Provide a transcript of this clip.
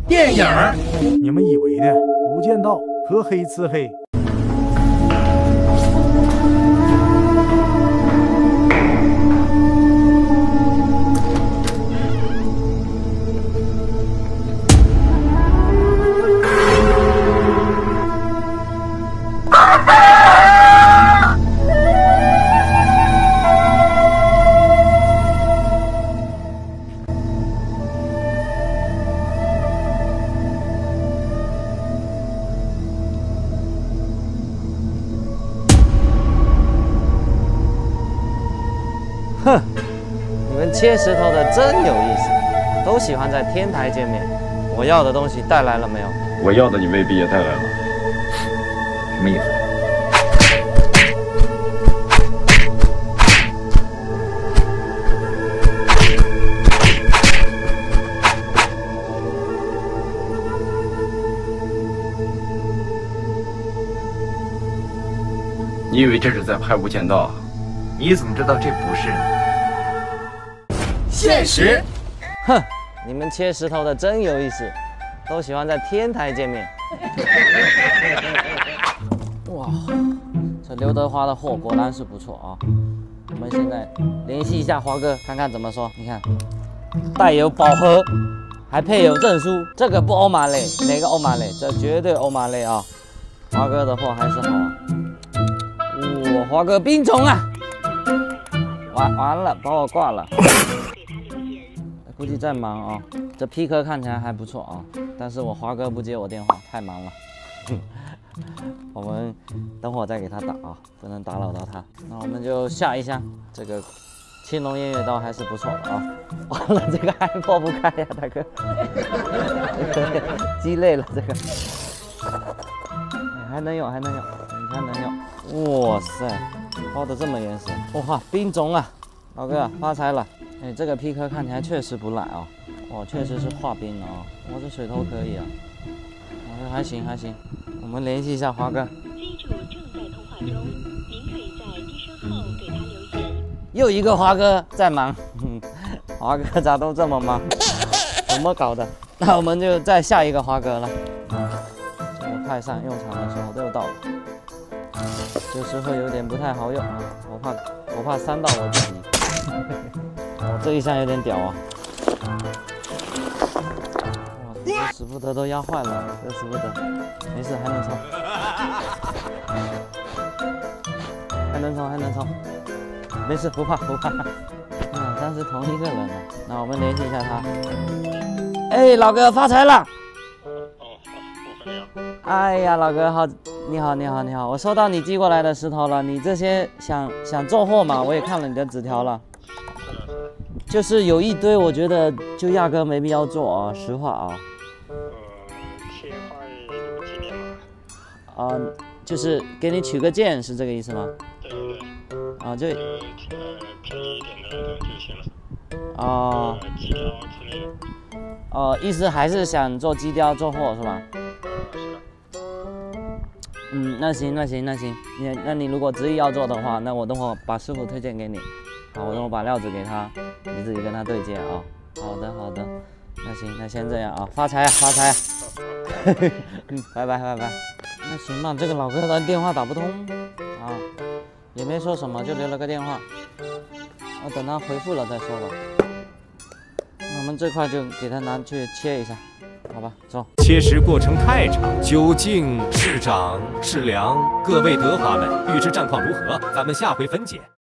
电影儿。 你们以为的《无间道》和黑吃黑。 哼，你们切石头的真有意思，都喜欢在天台见面。我要的东西带来了没有？ 我要的你未必也带来了，什么意思？你以为这是在拍《无间道》？ 你怎么知道这不是？现实。 哼，你们切石头的真有意思，都喜欢在天台见面。哇，这刘德华的货果然是不错啊！我们现在联系一下华哥，看看怎么说。你看，带有宝盒，还配有证书，这个不欧玛类，哪个欧玛类？这绝对欧玛类啊！华哥的货还是好啊。哇，华哥冰虫啊！完了，把我挂了。估计在忙啊、这 P 科看起来还不错啊，但是我华哥不接我电话，太忙了。我们等会儿再给他打啊，不能打扰到他。那我们就下一箱，这个青龙偃月刀还是不错的啊。完了，这个还破不开呀，大哥，鸡肋了这个。还能用，还能用，还能用。哇塞，包的这么严实，哇，冰种啊，老哥发财了。哎，这个 P 科看起来确实不赖啊，哇，确实是化冰的啊，哇，这水头可以啊，哇，这还行还行。我们联系一下华哥。机主正在通话中，您可以在低声后给他留言。又一个华哥在忙，华哥咋都这么忙？怎么搞的？那我们就再下一个华哥了。这个派上用场的时候又到了，这时候有点不太好用啊，我怕伤到我自己。哦，这一箱有点屌啊！哇，这使不得都压坏了，这使不得，没事还能抽，还能抽，还能抽，没事不怕不怕。啊，但是同一个人呢，那我们联系一下他。哎，老哥发财了！哎呀，老哥好，你好你好你好，我收到你寄过来的石头了，你这些想做货嘛？我也看了你的纸条了。就是有一堆，我觉得就压根没必要做啊，实话啊。 切块留个纪念嘛。 就是给你取个件，是这个意思吗？ 对对对。 啊，就便宜一点的就行了。 哦。 机雕之类的。 意思还是想做机雕做货是吧？ 是的。 那行那行那行，那你如果执意要做的话，那我等会把师傅推荐给你。好，我等会把料子给他，你自己跟他对接啊。好的好的，那行，那先这样啊，发财啊发财啊！拜拜拜拜。那行吧，这个老哥的电话打不通啊，也没说什么，就留了个电话。我等他回复了再说吧。那我们这块就给他拿去切一下，好吧，走。 切石过程太长，究竟是长是凉？各位德华们，预知战况如何？咱们下回分解。